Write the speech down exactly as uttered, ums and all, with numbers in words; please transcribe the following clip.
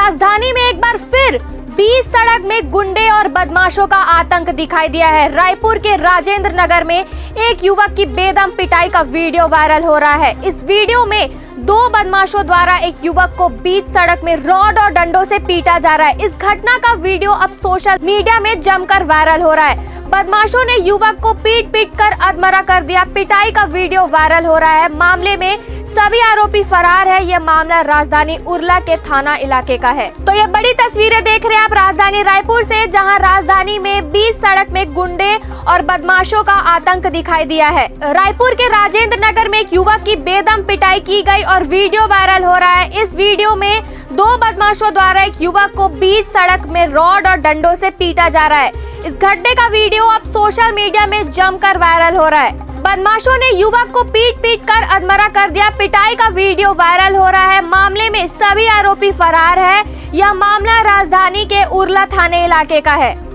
राजधानी में एक बार फिर बीच सड़क में गुंडे और बदमाशों का आतंक दिखाई दिया है। रायपुर के राजेंद्र नगर में एक युवक की बेदम पिटाई का वीडियो वायरल हो रहा है। इस वीडियो में दो बदमाशों द्वारा एक युवक को बीच सड़क में रॉड और डंडों से पीटा जा रहा है। इस घटना का वीडियो अब सोशल मीडिया में जमकर वायरल हो रहा है। बदमाशों ने युवक को पीट पीट कर अधमरा कर दिया। पिटाई का वीडियो वायरल हो रहा है। मामले में सभी आरोपी फरार है। यह मामला राजधानी उरला के थाना इलाके का है। तो ये बड़ी तस्वीरें देख रहे हैं आप राजधानी रायपुर से, जहां राजधानी में बीच सड़क में गुंडे और बदमाशों का आतंक दिखाई दिया है। रायपुर के राजेंद्र नगर में एक युवक की बेदम पिटाई की गई और वीडियो वायरल हो रहा है। इस वीडियो में दो बदमाशों द्वारा एक युवक को बीच सड़क में रॉड और डंडों से पीटा जा रहा है। इस घटने का वीडियो अब सोशल मीडिया में जमकर वायरल हो रहा है। बदमाशों ने युवक को पीट पीट कर अधमरा कर दिया। पिटाई का वीडियो वायरल हो रहा है। मामले में सभी आरोपी फरार है। यह मामला राजधानी के उरला थाने इलाके का है।